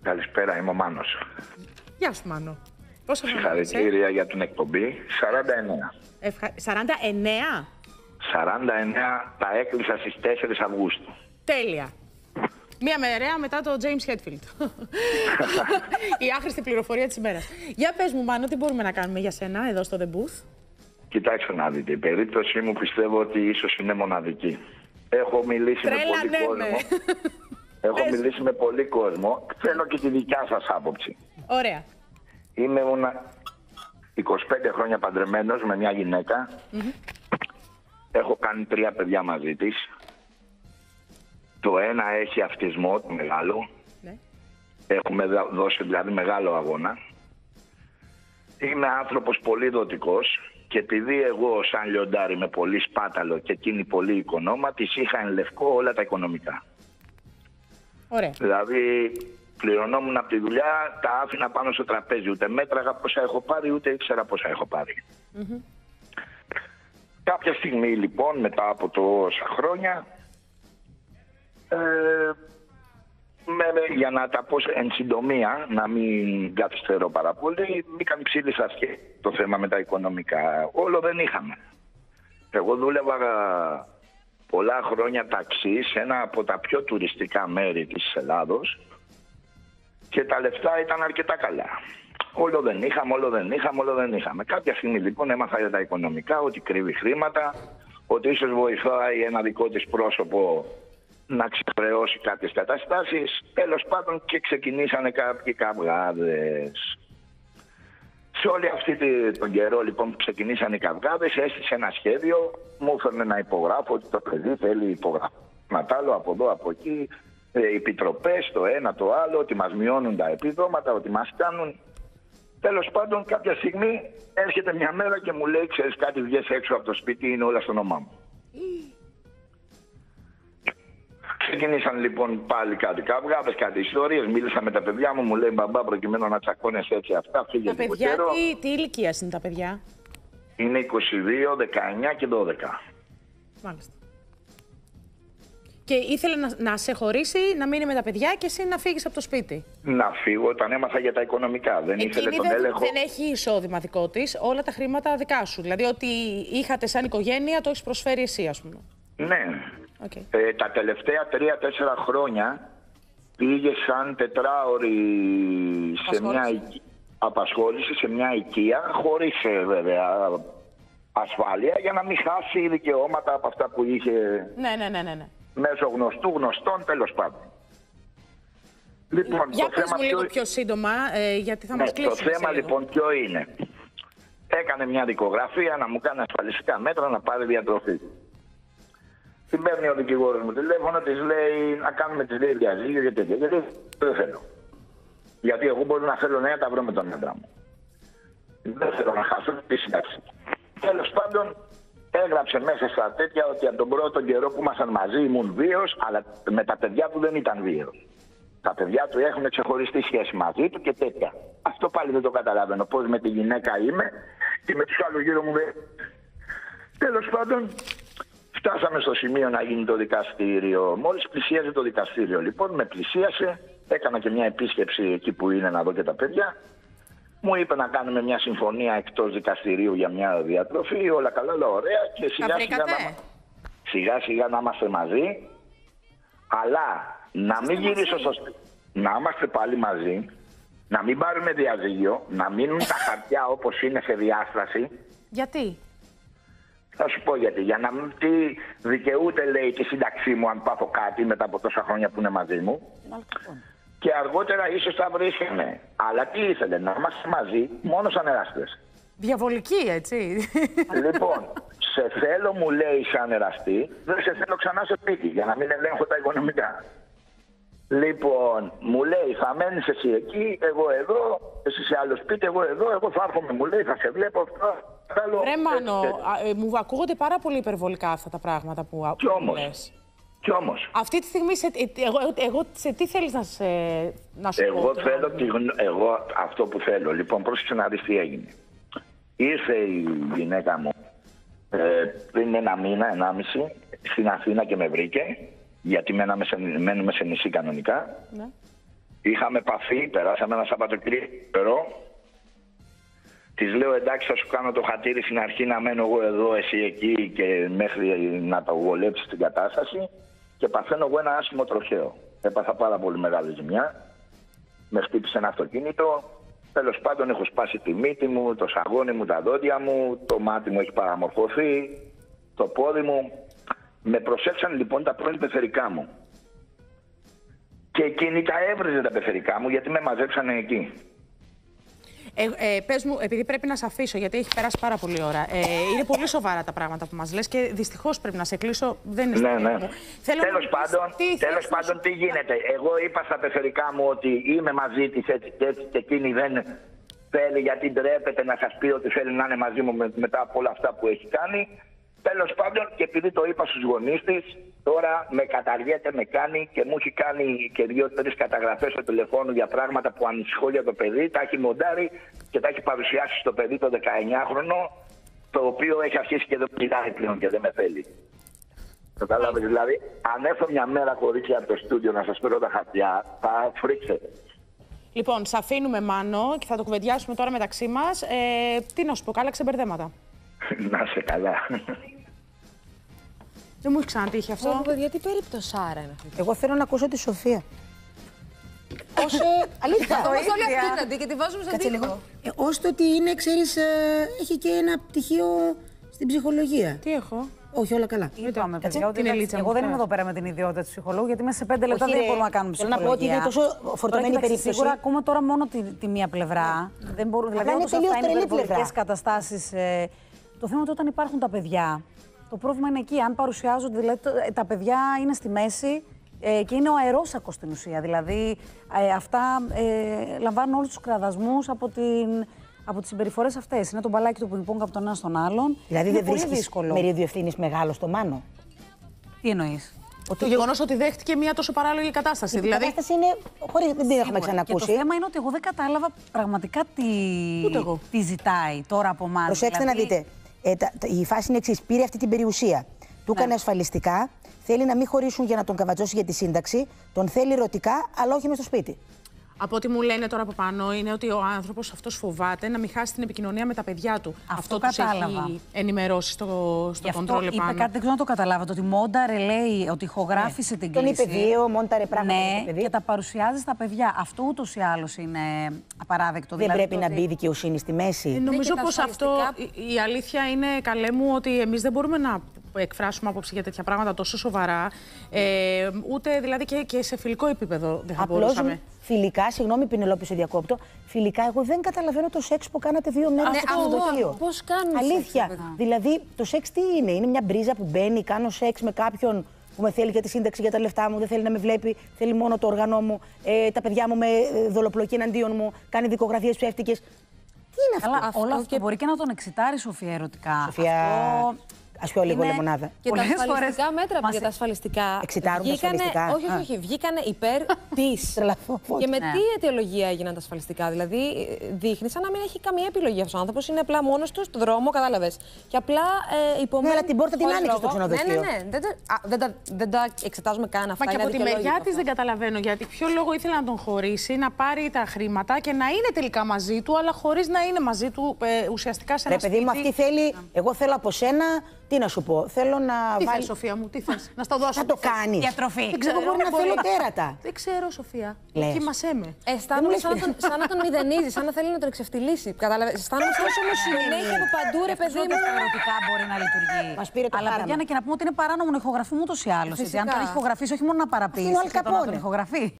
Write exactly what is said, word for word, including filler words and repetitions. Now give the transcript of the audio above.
Καλησπέρα, είμαι ο Μάνος. Γεια σου, Μάνο. Πόσο Συγχαρητήρια για την εκπομπή. σαράντα εννέα. Ευχα... σαράντα εννέα. σαράντα εννέα τα έκλεισα στις τέσσερις Αυγούστου. Τέλεια. Μία μερέα μετά το James Hetfield. Η άχρηστη πληροφορία της ημέρας. Για πες μου, Μάνο, τι μπορούμε να κάνουμε για σένα εδώ στο The Booth. Κοιτάξτε να δείτε, η περίπτωσή μου πιστεύω ότι ήσως είναι μοναδική. Έχω μιλήσει Τρέλα, με πολύ ναι, κόσμο. ναι. Έχω Πες. μιλήσει με πολύ κόσμο. Θέλω και τη δικιά σας άποψη. Ωραία. Είμαι ένα είκοσι πέντε χρόνια παντρεμένος με μια γυναίκα. Mm-hmm. Έχω κάνει τρία παιδιά μαζί της. Το ένα έχει αυτισμό, το μεγάλο. Ναι. Έχουμε δώσει δηλαδή μεγάλο αγώνα. Είμαι άνθρωπος πολύ δοτικός και επειδή εγώ σαν λιοντάρι είμαι πολύ σπάταλο και εκείνη πολύ οικονόμα, της είχα εν λευκό όλα τα οικονομικά. Ωραία. Δηλαδή πληρωνόμουν από τη δουλειά, τα άφηνα πάνω στο τραπέζι. Ούτε μέτραγα πόσα έχω πάρει, ούτε ήξερα πόσα έχω πάρει. Mm-hmm. Κάποια στιγμή λοιπόν, μετά από τόσα χρόνια, ε, με, για να τα πω εν συντομία, να μην καθυστερώ πάρα πολύ, μπήκαν ψήλοι στα σκέτη το θέμα με τα οικονομικά. Όλο δεν είχαμε. Εγώ δούλευα πολλά χρόνια ταξί σε ένα από τα πιο τουριστικά μέρη της Ελλάδος και τα λεφτά ήταν αρκετά καλά. Όλο δεν είχαμε, όλο δεν είχαμε, όλο δεν είχαμε. Κάποια στιγμή λοιπόν έμαθα για τα οικονομικά, ότι κρύβει χρήματα, ότι ίσως βοηθάει ένα δικό της πρόσωπο να ξεπρεώσει κάποιες καταστάσεις. Τέλος πάντων και ξεκινήσανε κάποιοι καυγάδες. Σε όλη αυτή τον καιρό λοιπόν που ξεκινήσαν οι καυγάδες, έστησε ένα σχέδιο, μου έφερνε να υπογράφω ότι το παιδί θέλει υπογράφματα άλλο από εδώ από εκεί, ε, επιτροπές, το ένα το άλλο, ότι μας μειώνουν τα επιδόματα, ότι μας κάνουν. Τέλος πάντων κάποια στιγμή έρχεται μια μέρα και μου λέει, ξέρεις κάτι, βγες έξω από το σπίτι, είναι όλα στο όνομά μου. Ξεκινήσαν λοιπόν πάλι κάτι καυγάδες, κάτι ιστορίες. Μίλησα με τα παιδιά μου, μου λέει μπαμπά, προκειμένου να τσακώνεσαι έτσι αυτά. Φύγε τα παιδιά, τι, τι ηλικία είναι τα παιδιά? Είναι είκοσι δύο, δεκαεννιά και δώδεκα. Μάλιστα. Και ήθελε να, να σε χωρίσει, να μείνει με τα παιδιά και εσύ να φύγεις από το σπίτι. Να φύγω όταν έμαθα για τα οικονομικά. Δεν Εκείνη ήθελε τον δεν, έλεγχο. Δεν έχει εισόδημα δικό της, όλα τα χρήματα δικά σου. Δηλαδή, ό,τι είχατε σαν οικογένεια το έχεις προσφέρει εσύ, ας πούμε. Ναι. Okay. Ε, τα τελευταία τρία-τέσσερα χρόνια πήγε σαν τετράωρη σε μια απασχόληση σε μια οικία, χωρίς βέβαια ασφάλεια, για να μην χάσει δικαιώματα από αυτά που είχε. Ναι, ναι, ναι, ναι, ναι. Μέσω γνωστού γνωστών, τέλος πάντων. Λοιπόν, για το πες θέμα μου λίγο πιο, πιο σύντομα, ε, γιατί θα ναι, μας κλείσουμε. Το θέμα λοιπόν ποιο είναι? Έκανε μια δικογραφία να μου κάνει ασφαλιστικά μέτρα να πάρει διατροφή. Την παίρνει ο δικηγόρος μου τηλέφωνο, της λέει να κάνουμε τις λέει διαζύγιο και τέτοια. Γιατί δεν θέλω. Γιατί εγώ μπορεί να θέλω να τα βρω με τον άντρα μου. Δεν θέλω να χάσω τη σύνταξη. Τέλος πάντων, έγραψε μέσα στα τέτοια ότι από τον πρώτο καιρό που ήμασταν μαζί ήμουν βίαιος, αλλά με τα παιδιά του δεν ήταν βίαιος. Τα παιδιά του έχουν ξεχωριστή σχέση μαζί του και τέτοια. Αυτό πάλι δεν το καταλαβαίνω. Πώς με τη γυναίκα είμαι και με τους άλλους γύρω μου δεν. Τέλος πάντων, φτάσαμε στο σημείο να γίνει το δικαστήριο. Μόλις πλησίαζε το δικαστήριο, λοιπόν, με πλησίασε. Έκανα και μια επίσκεψη εκεί που είναι να δω και τα παιδιά. Μου είπε να κάνουμε μια συμφωνία εκτός δικαστηρίου για μια διατροφή. Όλα καλά, όλα ωραία. Και σιγά σιγά, να... σιγά σιγά να είμαστε μαζί. Αλλά να μην γυρίσω στο σπίτι. Να είμαστε πάλι μαζί. Να μην πάρουμε διαζύγιο. Να μείνουν τα χαρτιά όπως είναι σε διάσταση. Γιατί? Θα σου πω γιατί. Για να μην τι δικαιούται, λέει, τη σύνταξή μου αν πάθω κάτι μετά από τόσα χρόνια που είναι μαζί μου. Και αργότερα ίσως θα βρίσκαμε. Αλλά τι ήθελε, να είμαστε μαζί μόνο σαν εραστές. Διαβολική, έτσι. Λοιπόν, σε θέλω, μου λέει, σαν εραστή, δεν σε θέλω ξανά στο σπίτι για να μην ελέγχω τα οικονομικά. Λοιπόν, μου λέει, θα μένεις εσύ εκεί, εγώ εδώ, εσύ σε άλλο σπίτι, εγώ εδώ, εγώ θα έρχομαι, μου λέει, θα σε βλέπω αυτό. Ρε Μάνο, ε, ε, μου ακούγονται πάρα πολύ υπερβολικά αυτά τα πράγματα που, κι όμως, που λες. Κι όμως. Αυτή τη στιγμή, σε, εγώ, εγώ, σε τι θέλεις να, σε, να σου εγώ πω? Θέλω τη, εγώ αυτό που θέλω. Λοιπόν, πρόσεξε να δεις τι έγινε. Ήρθε η γυναίκα μου ε, πριν ένα μήνα, ενάμιση, στην Αθήνα και με βρήκε, γιατί μέναμε σε, μένουμε σε νησί κανονικά. Ναι. Είχαμε επαφή, περάσαμε ένα Σαββατοκύριακο. Της λέω εντάξει, θα σου κάνω το χατήρι στην αρχή να μένω εγώ εδώ, εσύ εκεί και μέχρι να το βολέψεις την κατάσταση. Και παθαίνω εγώ ένα άσχημο τροχαίο. Έπαθα πάρα πολύ μεγάλη ζημιά. Με χτύπησε ένα αυτοκίνητο. Τέλος πάντων, έχω σπάσει τη μύτη μου, το σαγόνι μου, τα δόντια μου, το μάτι μου έχει παραμορφωθεί, το πόδι μου. Με προσέξαν λοιπόν τα πρώην πεθερικά μου. Και εκείνοι τα έβριζε τα πεθερικά μου γιατί με μαζέψανε εκεί. Ε, ε, πες μου, επειδή πρέπει να σε αφήσω, γιατί έχει περάσει πάρα πολλή ώρα. Ε, είναι πολύ σοβαρά τα πράγματα που μας λες και δυστυχώς πρέπει να σε κλείσω. Δεν είναι ναι, ναι. μου. Θέλω τέλος να... πάντων, τι, τέλος πάντων τι γίνεται. Εγώ είπα στα πεθερικά μου ότι είμαι μαζί της έτσι και έτσι και εκείνη δεν θέλει γιατί ντρέπεται να σας πει ότι θέλει να είναι μαζί μου με, μετά από όλα αυτά που έχει κάνει. Τέλος πάντων, και επειδή το είπα στους γονείς της, τώρα με καταργέται, με κάνει και μου έχει κάνει και δύο-τρεις καταγραφές στο τηλεφώνο για πράγματα που ανησυχώ για το παιδί. Τα έχει μοντάρει και τα έχει παρουσιάσει στο παιδί το δεκαεννιάχρονο, το οποίο έχει αρχίσει και δεν μιλάει πλέον και δεν με θέλει. Κατάλαβες, δηλαδή, αν έρθω μια μέρα χωρίς από το στούντιο να σας φέρω τα χαρτιά, θα φρίξετε. Λοιπόν, σε αφήνουμε, Μάνο, και θα το κουβεντιάσουμε τώρα μεταξύ μας. Ε, τι να σου πω, καλά ξεμπερδέματα. Να είσαι καλά. Δεν μου έχει ξανατύχει αυτό. Εγώ, παιδιά, τι περιπτωσάρα είναι αυτή. Εγώ θέλω να ακούσω τη Σοφία. Όσο. Αλήθεια. Το όλοι απέναντι και τη βάζουμε στον τοίχο. Ε, ως το ότι είναι, ξέρεις, ε, έχει και ένα πτυχίο στην ψυχολογία. Τι έχω. Όχι, όλα καλά. Είπαμε, παιδιά, ότι Ελίτσα εγώ μου, δεν είμαι εδώ πέρα με την ιδιότητα του ψυχολόγου, γιατί μέσα σε πέντε λεπτά δεν μπορούμε να κάνουμε ψυχολογία. Θέλω να πω ότι είναι τόσο φορτωμένη η περίπτωση. Σίγουρα ακούμε τώρα μόνο τη, τη μία πλευρά. Yeah. Δεν μπορούν, δηλαδή, είναι τελείως τρελή πλευρά. Καταστάσεις. Ε, το θέμα είναι ότι όταν υπάρχουν τα παιδιά, το πρόβλημα είναι εκεί. Αν παρουσιάζονται, δηλαδή τα παιδιά είναι στη μέση ε, και είναι ο αερόσακος στην ουσία. Δηλαδή ε, αυτά ε, λαμβάνουν όλους τους κραδασμούς από, την, από τις συμπεριφορές αυτές. Είναι το μπαλάκι του πινκ-πονγκ από τον ένα στον άλλον. Δηλαδή είναι δεν βρίσκεις μερίδιο ευθύνης μεγάλο στο Μάνο. Τι εννοείς? Ότι το γεγονός ότι δέχτηκε μια τόσο παράλογη κατάσταση. Η δηλαδή... κατάσταση είναι. Χωρίς, δεν την έχουμε ξανακούσει. Και το θέμα είναι ότι εγώ δεν κατάλαβα πραγματικά τι, τι ζητάει τώρα από εμάς. Προσέξτε δηλαδή... να δείτε. Ε, τα, τα, η φάση είναι εξής. Πήρε αυτή την περιουσία. Του έκανε ναι. ασφαλιστικά. Θέλει να μην χωρίσουν για να τον καβατζώσει για τη σύνταξη. Τον θέλει ερωτικά, αλλά όχι μες στο σπίτι. Από ό,τι μου λένε τώρα από πάνω είναι ότι ο άνθρωπος αυτός φοβάται να μην χάσει την επικοινωνία με τα παιδιά του. Αυτό, αυτό κατάλαβα. Τους έχει ενημερώσει στο, στο κοντρόλ επάνω. Είπε κάτι, δεν ξέρω να το καταλάβατε, ότι μόνταρε, λέει, ότι ηχογράφησε ναι. την κλίση. Τον είπε δύο, μόνταρε πράγματα ναι, το παιδί. Και τα παρουσιάζει στα παιδιά. Αυτό ούτως ή άλλως είναι απαράδεκτο. Δεν δηλαδή, πρέπει να ότι... μπει δικαιοσύνη στη μέση. Ε, νομίζω πως αυτό, η, η αλήθεια είναι, καλέ μου, ότι εμείς δεν μπορούμε να εκφράσουμε άποψη για τέτοια πράγματα τόσο σοβαρά. Ε, ούτε δηλαδή και, και σε φιλικό επίπεδο δεν θα Απλώς, μπορούσαμε. Φιλικά, συγγνώμη Πινελόπη, σε διακόπτω. Φιλικά, εγώ δεν καταλαβαίνω το σεξ που κάνατε δύο μέρες ναι, στο ξενοδοχείο. Πώς κάνουμε Αλήθεια. σεξ, δηλαδή, το σεξ τι είναι? Είναι μια μπρίζα που μπαίνει, κάνω σεξ με κάποιον που με θέλει για τη σύνταξη, για τα λεφτά μου, δεν θέλει να με βλέπει, θέλει μόνο το όργανό μου, ε, τα παιδιά μου με δολοπλοκή εναντίον μου, κάνει δικογραφίες ψεύτικες. Τι είναι αυτό? Αλλά όλο αυτό και... μπορεί και να τον εξητάρει, Σοφία, ερωτικά. Σοφία... Αυτό... Ας πιω λίγο είναι... λεμονάδα. Και τα ασφαλιστικά μέτρα μας... για τα ασφαλιστικά. Εξητάρουν βγήκανε... τα ασφαλιστικά. Όχι, όχι, όχι. Βγήκανε υπέρ της. Και με ναι. τι αιτιολογία έγιναν τα ασφαλιστικά? Δηλαδή, δείχνει σαν να μην έχει καμία επιλογή αυτός ο άνθρωπος. Είναι απλά μόνος του στον δρόμο, κατάλαβες. Και απλά ε, υπομένει. Ναι, αλλά την πόρτα την άνοιξε στο ξενοδοχείο. Ναι, ναι, ναι. Δεν, α, δεν, τα, δεν τα εξετάζουμε καν αυτά. Μα και από τη μεριά της δεν καταλαβαίνω γιατί. Ποιο λόγο ήθελε να τον χωρίσει, να πάρει τα χρήματα και να είναι τελικά μαζί του, αλλά χωρίς να είναι μαζί του ε, ουσιαστικά σε ένα σπίτι. Ρε παιδί μου, αυτή θέλει. Εγώ θέλω από σένα. Τι να σου πω, θέλω να τι βάλει... θες, Σοφία μου, τι θες, να στο δώσω. Θα το κάνεις. Διατροφή. Δεν ξέρω, μπορεί να θέλω τέρατα. Δεν ξέρω, Σοφία. Λες. Δοκίμασέ με. Αισθάνομαι σαν, τον, σαν να τον μηδενίζει, σαν να θέλει να τον εξευτελίσει. Κατάλαβες. Αισθάνομαι σαν να συνέχεια από παντού, ρε παιδί μου. Θεωρητικά μπορεί να λειτουργεί. Μας πήρε το αλλά χάραμα. παιδιά, και να πούμε ότι είναι παράνομο να ηχογραφούμε ούτως ή άλλως. Αν τον έχει ηχογραφήσει, όχι μόνο να παραποιήσει, είναι ο Αλ Καπόνε. να τον ηχογραφεί.